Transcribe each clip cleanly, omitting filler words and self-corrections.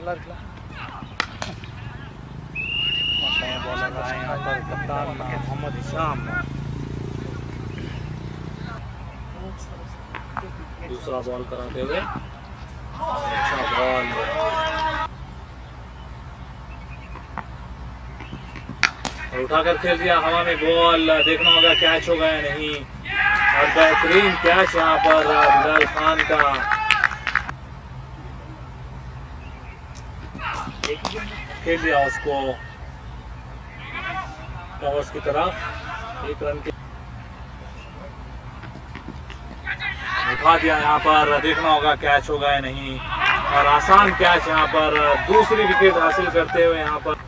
Bowler आए यहाँ पर कप्तान मोहम्मद हिशाम। दूसरा बॉल कराते हुए अच्छा बॉल उठाकर खेल दिया हवा में बॉल। देखना होगा कैच होगा या नहीं। और बेहतरीन कैच यहाँ पर बिलाल खान का। खेल दिया उसको कवर्स की तरफ। 1 रन के उठा दिया यहाँ पर। देखना होगा कैच होगा या नहीं। और आसान कैच यहाँ पर। दूसरी विकेट हासिल करते हुए यहाँ पर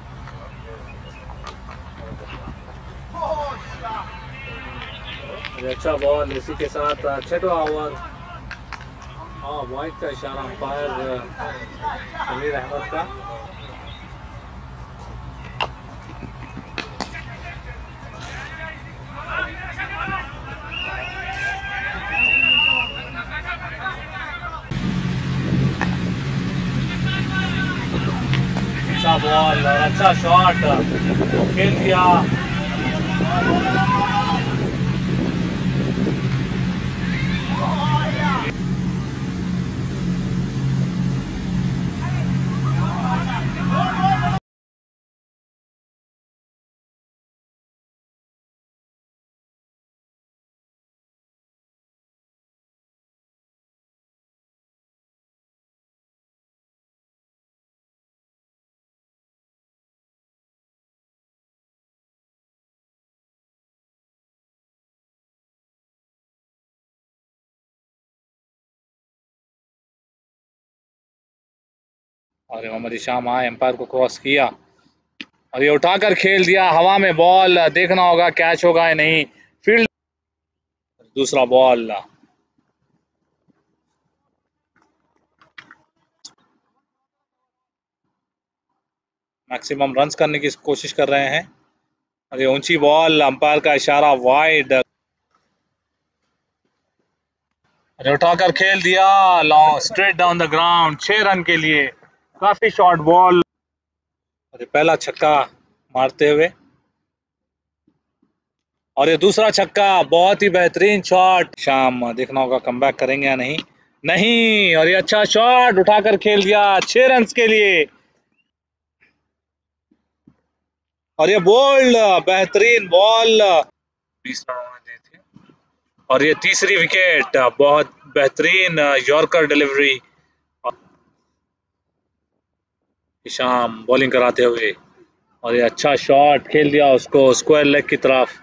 अच्छा बॉल। इसी के साथ 6वां ओवर। वाइड का इशारा अंपायर समीर अहमद का। अच्छा बॉल और अच्छा शॉट खेल दिया। और मोहम्मद हिशाम आए, एम्पायर को क्रॉस किया और ये उठाकर खेल दिया हवा में बॉल। देखना होगा कैच होगा या नहीं। फील्ड दूसरा बॉल। मैक्सिमम रन्स करने की कोशिश कर रहे हैं। और ये ऊंची बॉल। अंपायर का इशारा वाइड। और उठाकर खेल दिया long straight down the ground. 6 run के लिए काफी शॉर्ट बॉल। और ये पहला छक्का मारते हुए और ये दूसरा छक्का। बहुत ही बेहतरीन शॉट। शाम देखना होगा कमबैक करेंगे या नहीं। नहीं। और ये अच्छा शॉट उठाकर खेल दिया 6 रन के लिए। और ये बोल्ड बेहतरीन बॉल 20 रनों में दी थी। और ये तीसरी विकेट। बहुत बेहतरीन यॉर्कर डिलीवरी। हिशाम बॉलिंग कराते हुए और ये अच्छा शॉट खेल दिया उसको स्क्वायर लेग की तरफ।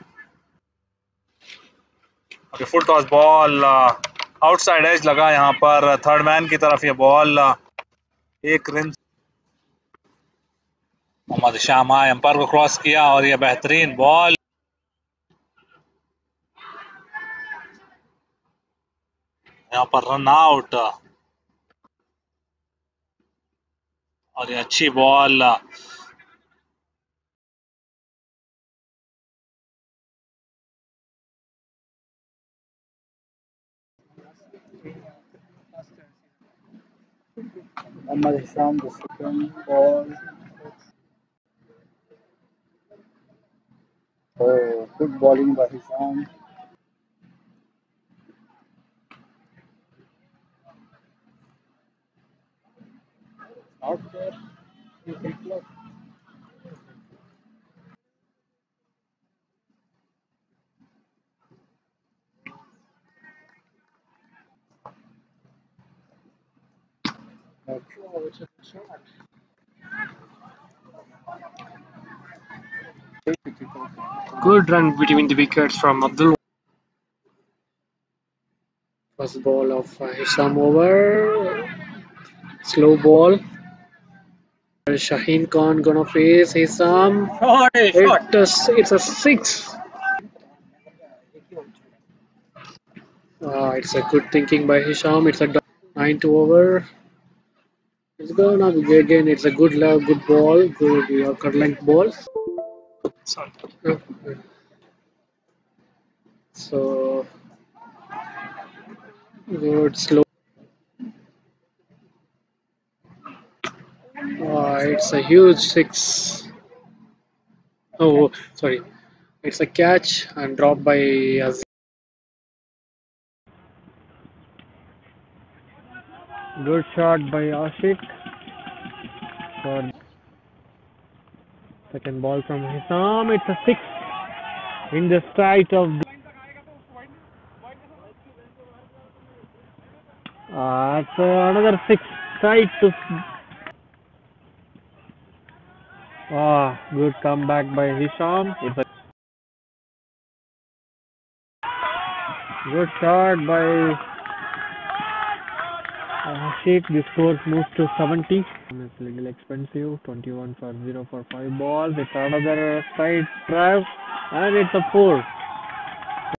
और full toss ball outside edge लगा यहाँ पर। थर्ड मैन की तरफ ये बॉल। 1 रन। मोहम्मद हिशाम आए, एम्पायर को क्रॉस किया और ये बेहतरीन बॉल। यहाँ पर रन आउट। और ये अच्छी ball. Muhammad Hisham, the second ball. Oh, good bowling by Hisham. Out there. Good run between the wickets from Abdul. First ball of Hisham over. Slow ball. Shaheen Khan gonna face Hisham. It's a 6. It's a good thinking by Hisham. It's a 9 over. It's gonna be again. It's a good love, good ball, good Yorker length ball. So good slow. It's a huge six. Oh, sorry. It's a catch and dropped by Aziz. Good shot by Ashik for second ball from Hisham. It's a six in the sight of it's another six tight to good comeback by Hisham. It's a good shot by Ashik. The score moves to 70. It's a little expensive. 21 for 0 for 5 balls. It's another side drive and it's a 4.